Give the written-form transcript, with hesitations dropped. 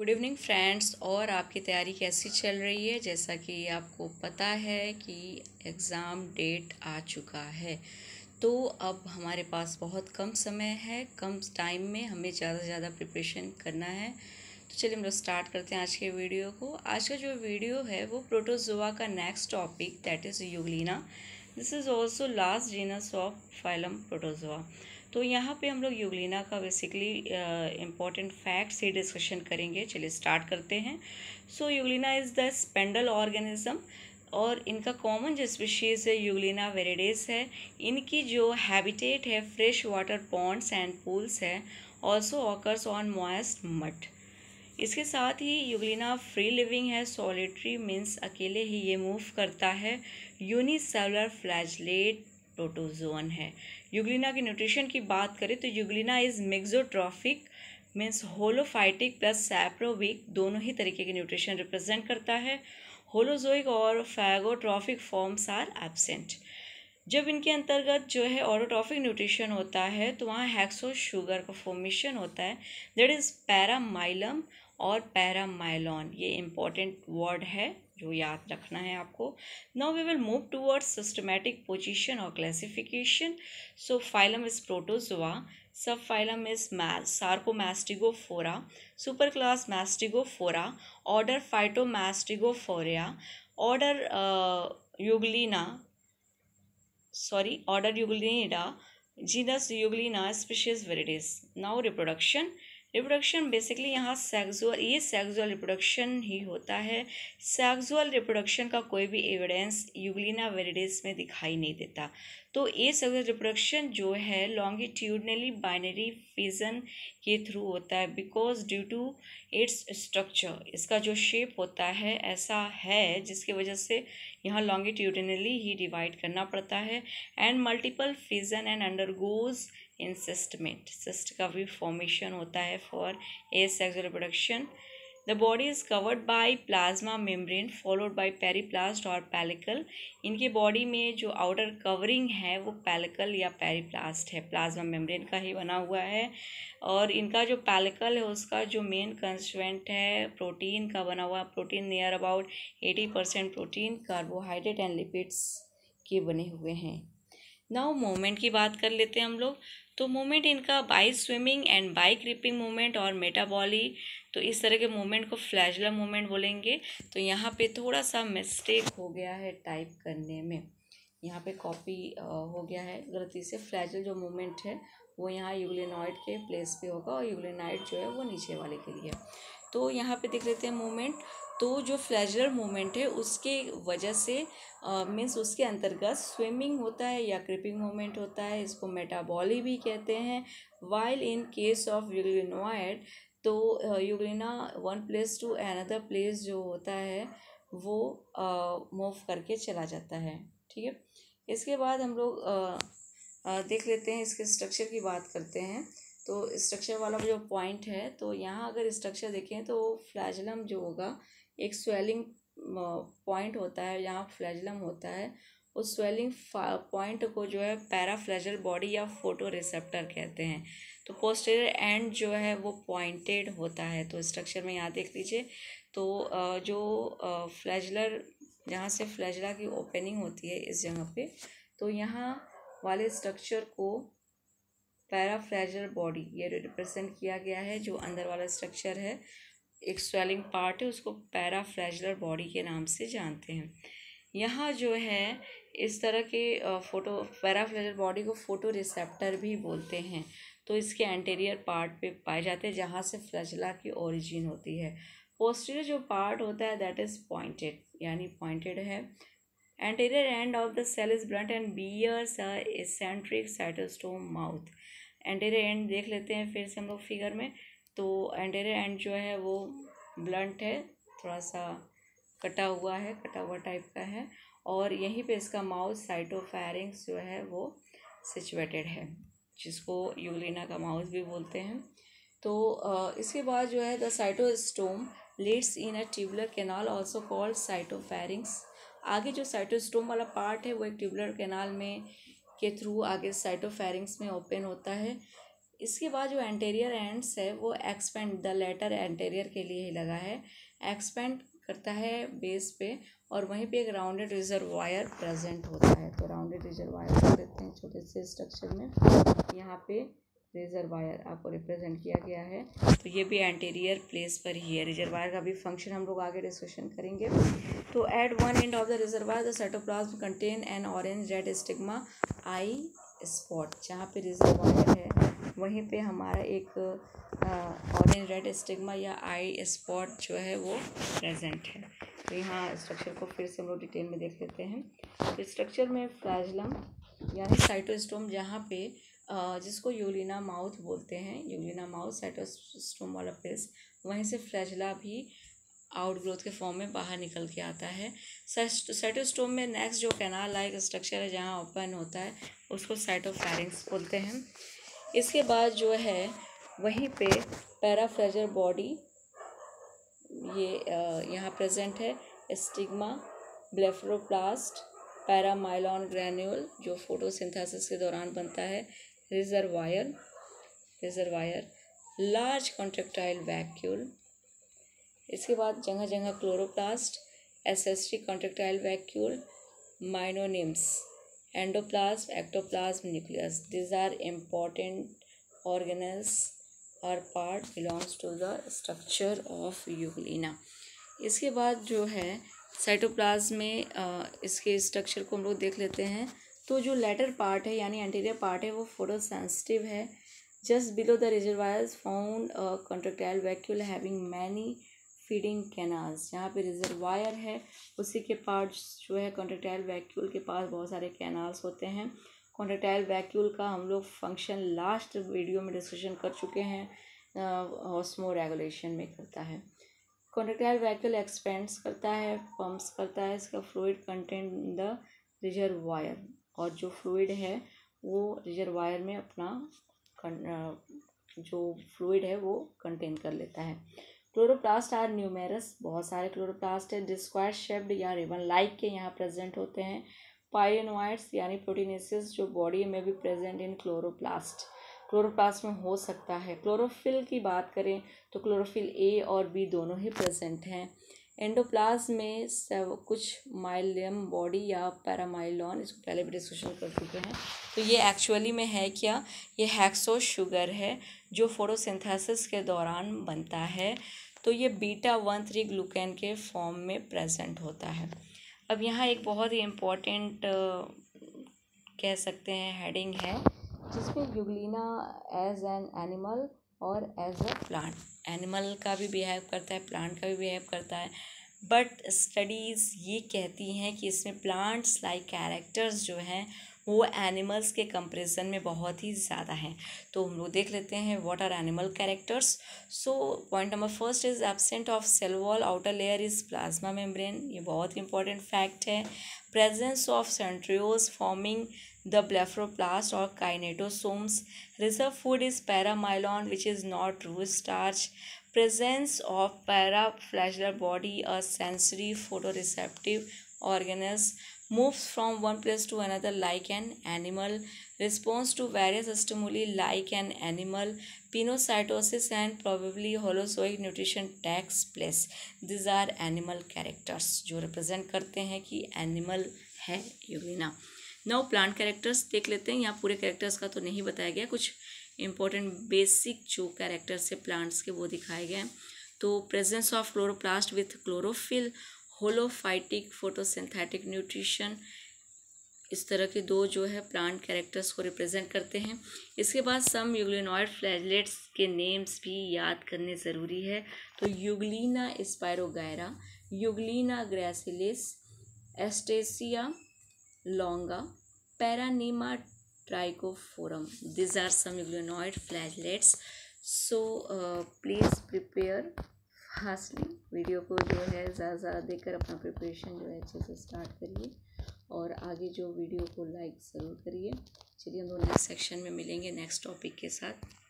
Good evening friends. और आपकी तैयारी कैसी चल रही है? जैसा कि आपको पता है कि एग्ज़ाम डेट आ चुका है, तो अब हमारे पास बहुत कम समय है। कम टाइम में हमें ज़्यादा से ज़्यादा प्रिपरेशन करना है। तो चलिए हम लोग स्टार्ट करते हैं आज के वीडियो को। आज का जो वीडियो है वो प्रोटोजोआ का next topic that is Euglena. This is also last genus of phylum protozoa. तो यहाँ पे हम लोग यूग्लिना का बेसिकली इम्पॉर्टेंट फैक्ट्स ही डिस्कशन करेंगे। चलिए स्टार्ट करते हैं। So Euglena is the spindle organism और इनका कॉमन जो स्पीशीज़ है यूग्लिना वेरिडेस है। इनकी जो हैबिटेट है fresh water ponds and pools है, also occurs on moist mud. इसके साथ ही यूग्लिना फ्री लिविंग है, सॉलिटरी मीन्स अकेले ही ये मूव करता है। यूनिसेलुलर फ्लैजलेट प्रोटोजोन है। यूग्लिना की न्यूट्रिशन की बात करें तो Euglena is mixotrophic means holophytic plus saprozoic, दोनों ही तरीके के न्यूट्रिशन रिप्रेजेंट करता है। होलोजोइक और फैगोट्रॉफिक फॉर्म्स आर एब्सेंट। जब इनके अंतर्गत जो है ऑटोट्रॉफिक न्यूट्रिशन होता है तो वहाँ हेक्सो शुगर का फॉर्मेशन होता है, दैट इज़ पैरामाइलम और पैरामाइलॉन। ये इम्पॉर्टेंट वर्ड है जो याद रखना है आपको। Now we will move towards systematic position और classification. So phylum is protozoa, sub phylum is sarcomastigophora, super class mastigophora, order phytomastigophorea, order order Euglenidae, genus Euglena, species Viridis. Now reproduction basically यहाँ sexual reproduction ही होता है। Sexual reproduction का कोई भी evidence Euglena वेरिडिस में दिखाई नहीं देता। तो ये सेक्सुअल रिप्रोडक्शन जो है लॉन्गिट्यूडनली बाइनरी फिजन के थ्रू होता है, because due to its structure, इसका जो शेप होता है ऐसा है जिसकी वजह से यहाँ लॉन्गिट्यूडनली ही डिवाइड करना पड़ता है। And multiple fission and undergoes encystment, cyst का भी फॉर्मेशन होता है for asexual reproduction. The body is covered by plasma membrane followed by periplast और पैलिकल। इनके बॉडी में जो आउटर कवरिंग है वो पैलिकल या पेरिप्लास्ट है, प्लाज्मा मेम्ब्रेन का ही बना हुआ है। और इनका जो पैलिकल है उसका जो मेन कंस्टिट्यूएंट है प्रोटीन का बना हुआ। Protein near about 80% protein, carbohydrate and lipids के बने हुए हैं। नाउ मूवमेंट की बात कर लेते हैं हम लोग। तो मूवमेंट इनका by swimming and by creeping movement और मेटाबॉली, तो इस तरह के मूवमेंट को फ्लैजुलर मूवमेंट बोलेंगे। तो यहाँ पे थोड़ा सा मिस्टेक हो गया है टाइप करने में, यहाँ पे कॉपी हो गया है गलती से। फ्लैजुलर जो मूवमेंट है वो यहाँ यूग्लिनॉइड के प्लेस पे होगा और यूग्लिनाइड जो है वो नीचे वाले के लिए। तो यहाँ पे देख लेते हैं मूवमेंट। तो जो फ्लैजुलर मूवमेंट है उसके वजह से मीन्स उसके अंतर्गत स्विमिंग होता है या क्रिपिंग मूवमेंट होता है, इसको मेटाबॉली भी कहते हैं। While in case of euglenoid, तो euglena one place to another place जो होता है वो मूव करके चला जाता है। ठीक है, इसके बाद हम लोग देख लेते हैं, इसके स्ट्रक्चर की बात करते हैं। तो स्ट्रक्चर वाला जो पॉइंट है, तो यहाँ अगर स्ट्रक्चर देखें तो फ्लैजुलम जो होगा एक स्वेलिंग पॉइंट होता है, यहाँ फ्लैजुलम होता है। उस स्वेलिंग पॉइंट को जो है पैराफ्लैजुलर बॉडी या फोटो रिसेप्टर कहते हैं। तो पोस्टीरियर एंड जो है वो पॉइंटेड होता है। तो स्ट्रक्चर में यहाँ देख लीजिए, तो जो फ्लैजुलर, जहाँ से फ्लैजुला की ओपनिंग होती है इस जगह पे, तो यहाँ वाले स्ट्रक्चर को पैराफ्लैजुलर बॉडी ये रिप्रेजेंट किया गया है। जो अंदर वाला स्ट्रक्चर है एक स्वेलिंग पार्ट है, उसको पैराफ्लैजुलर बॉडी के नाम से जानते हैं। यहाँ जो है इस तरह के पैराफ्लैजुलर बॉडी को फोटो रिसेप्टर भी बोलते हैं। तो इसके एंटीरियर पार्ट पे पाए जाते हैं जहाँ से फ्लैजुला की ओरिजिन होती है। पोस्टीरियर जो पार्ट होता है दैट इज पॉइंटेड, यानी पॉइंटेड है। Anterior end of the cell is blunt and bears a eccentric cytostome mouth. Anterior end देख लेते हैं फिर से हम लोग फिगर में। तो एंटीरियर एंड जो है वो ब्लंट है, थोड़ा सा कटा हुआ टाइप का है। और यहीं पे इसका माउथ साइटोफैरिंक्स जो है वो सिचुएटेड है, जिसको यूग्लिना का माउथ भी बोलते हैं। तो इसके बाद जो है the cytostome leads in a tubular canal also called cytopharynx. आगे जो साइटोस्टोम वाला पार्ट है वो एक ट्यूबुलर कैनाल में के थ्रू आगे साइटोफैरिंक्स में ओपन होता है। इसके बाद जो एंटेरियर एंड्स है वो एक्सपेंड, द लेटर एंटेरियर के लिए ही लगा है, एक्सपेंड करता है बेस पे, और वहीं पे एक राउंडेड रिजर्वायर प्रेजेंट होता है। तो राउंडेड रिजर्वायर को देखते हैं छोटे से स्ट्रक्चर में, यहाँ पे रिजर्वायर आपको रिप्रेजेंट किया गया है। तो ये भी एंटीरियर प्लेस पर ही है। रिजर्वायर का भी फंक्शन हम लोग आगे डिस्कशन करेंगे। तो at one end of the reservoir the cytoplasm contain an orange red stigma eye spot. जहाँ पे रिजर्वायर है वहीं पे हमारा एक ऑरेंज रेड स्टिग्मा या आई स्पॉट जो है वो प्रेजेंट है। तो यहाँ स्ट्रक्चर को फिर से हम लोग डिटेल में देख लेते हैं। तो स्ट्रक्चर में फ्लैजलम यानी साइटोस्टोम, जहाँ पे जिसको यूलिना माउथ बोलते हैं, यूलिना माउथ साइटोस्टोम वाला प्लेस, वहीं से फ्लैजला भी आउटग्रोथ के फॉर्म में बाहर निकल के आता है। साइटोस्टोम में नेक्स्ट जो कैनाल लाइक स्ट्रक्चर है जहाँ ओपन होता है उसको साइटोफैरिंक्स बोलते हैं। इसके बाद जो है वहीं पे पैराफ्लेजर बॉडी ये यहाँ प्रेजेंट है, स्टिग्मा, ब्लेफरोप्लास्ट, पैरामाइलॉन ग्रैन्यूल जो फोटोसिंथेसिस के दौरान बनता है, रिजर्वायर, लार्ज कॉन्ट्रेक्टाइल वैक्यूल। इसके बाद जगह जगह क्लोरोप्लास्ट, एसेस्ट्री contractile vacuole, myonemes, endoplasm, ectoplasm, nucleus. This are important organelles और part belongs to the structure of euglena. इसके बाद जो है साइटोप्लाज्म में इसके स्ट्रक्चर को हम लोग देख लेते हैं। तो जो लेटर पार्ट है यानी एंटीरियर पार्ट है वो फोटोसेंसिटिव है। Just below the reservoirs found contractile vacuole having many feeding canals. जहाँ पे रिजर्वायर है उसी के पार्ट्स जो है कॉन्ट्रेक्टाइल वैक्यूल के पास बहुत सारे कैनाल्स होते हैं। कॉन्ट्रेक्टाइल वैक्यूल का हम लोग फंक्शन लास्ट वीडियो में डिस्कशन कर चुके हैं, ऑस्मो रेगुलेशन में करता है। कॉन्ट्रेक्टाइल वैक्यूल एक्सपेंड्स करता है, पम्प्स करता है इसका fluid content in the reservoir, और जो फ्लूइड है वो रिजर्वायर में अपना जो फ्लूइड है वो कंटेन कर लेता है। क्लोरोप्लास्ट आर न्यूमेरस, बहुत सारे क्लोरोप्लास्ट है, डिस्क्वायर शेप्ड या रिबन लाइक के यहाँ प्रेजेंट होते हैं। पायरिनोइड्स यानी प्रोटीनेसिस जो बॉडी में भी प्रेजेंट इन क्लोरोप्लास्ट में हो सकता है। क्लोरोफिल की बात करें तो क्लोरोफिल ए और बी दोनों ही प्रेजेंट हैं। एंडोप्लाज्म में सब कुछ माइलियम बॉडी या पैरामाइलॉन, इसको पहले भी डिस्कशन कर चुके हैं। तो ये एक्चुअली में है क्या, ये हेक्सो शुगर है जो फोटोसिंथेसिस के दौरान बनता है। तो ये बीटा-1,3 ग्लूकेन के फॉर्म में प्रेजेंट होता है। अब यहाँ एक बहुत ही इम्पोर्टेंट कह सकते हैं हेडिंग है जिसमें यूग्लिना एज एन एनिमल और एज अ प्लांट, एनिमल का भी बिहेव करता है, प्लांट का भी बिहेव करता है, बट स्टडीज़ ये कहती हैं कि इसमें प्लांट्स लाइक कैरेक्टर्स जो हैं वो एनिमल्स के कंपैरिजन में बहुत ही ज़्यादा हैं। तो हम लोग देख लेते हैं what are animal characters. So point number first is absent of cell wall, outer layer is plasma membrane, ये बहुत इंपॉर्टेंट फैक्ट है। Presence of centrioles forming the blephroplast or kinetosomes. Reserve food is paramylon which is not true starch. Presence of paraflagellar body, a sensory photoreceptive organism, moves from one place to another like an animal, responds to various stimuli like an animal. Pinocytosis and probably holozoic nutrition takes place. These are animal characters जो represent करते हैं कि animal है Euglena. Now plant characters देख लेते हैं। यहाँ पूरे कैरेक्टर्स का तो नहीं बताया गया, कुछ इंपॉर्टेंट बेसिक जो कैरेक्टर्स है प्लांट्स के वो दिखाए गए हैं। तो presence of chloroplast with chlorophyll, holophytic photosynthetic nutrition, इस तरह के दो जो है प्लांट कैरेक्टर्स को रिप्रेजेंट करते हैं। इसके बाद सम यूग्लिनॉइड फ्लैगलेट्स के नेम्स भी याद करने ज़रूरी है। तो euglena spirogyra, euglena gracilis, astasia longa, Paranema trichoforum. These are some euglenoid flagellates. So please prepare fastly. Video को जो है ज़्यादा देखकर अपना प्रिपरेशन जो है अच्छे से स्टार्ट करिए और आगे जो वीडियो को लाइक ज़रूर करिए। चलिए हम लोग नेक्स्ट सेक्शन में मिलेंगे नेक्स्ट टॉपिक के साथ।